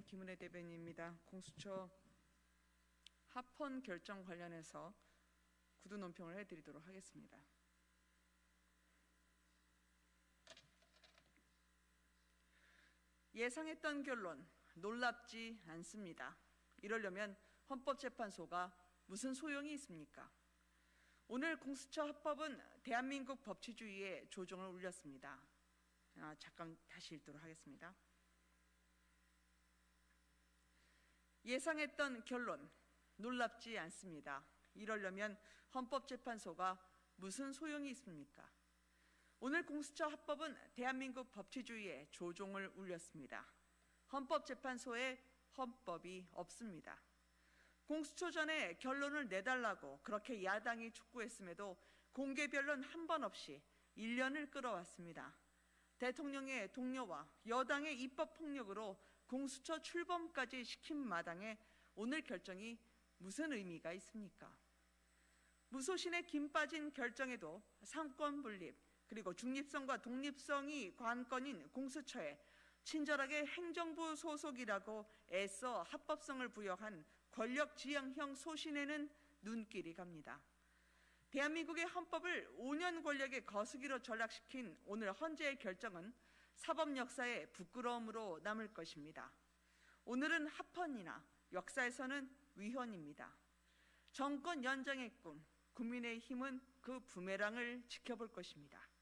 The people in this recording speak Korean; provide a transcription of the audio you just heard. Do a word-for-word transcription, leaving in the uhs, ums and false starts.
김은혜 대변인입니다. 공수처 합헌 결정 관련해서 구두 논평을 해드리도록 하겠습니다. 예상했던 결론, 놀랍지 않습니다. 이러려면 헌법재판소가 무슨 소용이 있습니까? 오늘 공수처 합법은 대한민국 법치주의에 조종을 울렸습니다. 아, 잠깐 다시 읽도록 하겠습니다. 예상했던 결론, 놀랍지 않습니다. 이러려면 헌법재판소가 무슨 소용이 있습니까? 오늘 공수처 합법은 대한민국 법치주의에 조종을 울렸습니다. 헌법재판소에 헌법이 없습니다. 공수처 전에 결론을 내달라고 그렇게 야당이 촉구했음에도 공개 변론 한 번 없이 일 년을 끌어왔습니다. 대통령의 동료와 여당의 입법 폭력으로 공수처 출범까지 시킨 마당에 오늘 결정이 무슨 의미가 있습니까? 무소신에 김 빠진 결정에도 상권 분립 그리고 중립성과 독립성이 관건인 공수처에 친절하게 행정부 소속이라고 애써 합법성을 부여한 권력지향형 소신에는 눈길이 갑니다. 대한민국의 헌법을 오 년 권력의 거수기로 전락시킨 오늘 헌재의 결정은 사법 역사의 부끄러움으로 남을 것입니다. 오늘은 합헌이나 역사에서는 위헌입니다. 정권 연장의 꿈, 국민의힘은 그 부메랑을 지켜볼 것입니다.